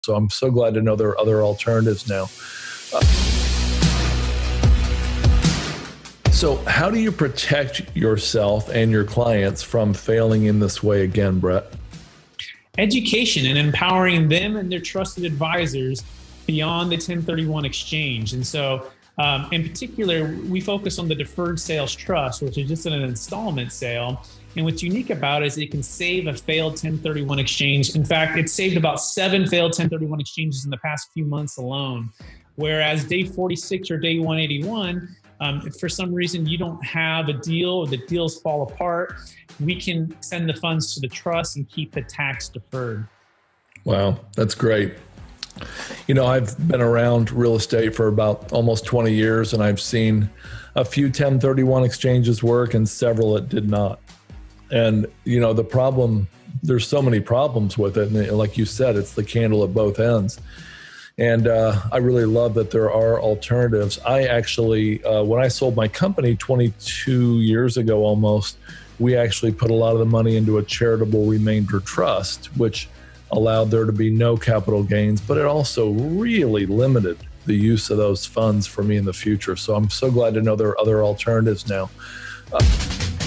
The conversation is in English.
So I'm so glad to know there are other alternatives now. So how do you protect yourself and your clients from failing in this way again, Brett? Education and empowering them and their trusted advisors beyond the 1031 exchange. And so in particular, we focus on the deferred sales trust, which is just an installment sale. And what's unique about it is it can save a failed 1031 exchange. In fact, it's saved about 7 failed 1031 exchanges in the past few months alone. Whereas day 46 or day 181, if for some reason you don't have a deal or the deals fall apart, we can send the funds to the trust and keep the tax deferred. Wow, that's great. You know, I've been around real estate for about almost 20 years, and I've seen a few 1031 exchanges work and several that did not. And, you know, the problem, there's so many problems with it. And like you said, it's the candle at both ends. And I really love that there are alternatives. I actually, when I sold my company 22 years ago almost, we actually put a lot of the money into a charitable remainder trust, which allowed there to be no capital gains, but it also really limited the use of those funds for me in the future. So I'm so glad to know there are other alternatives now.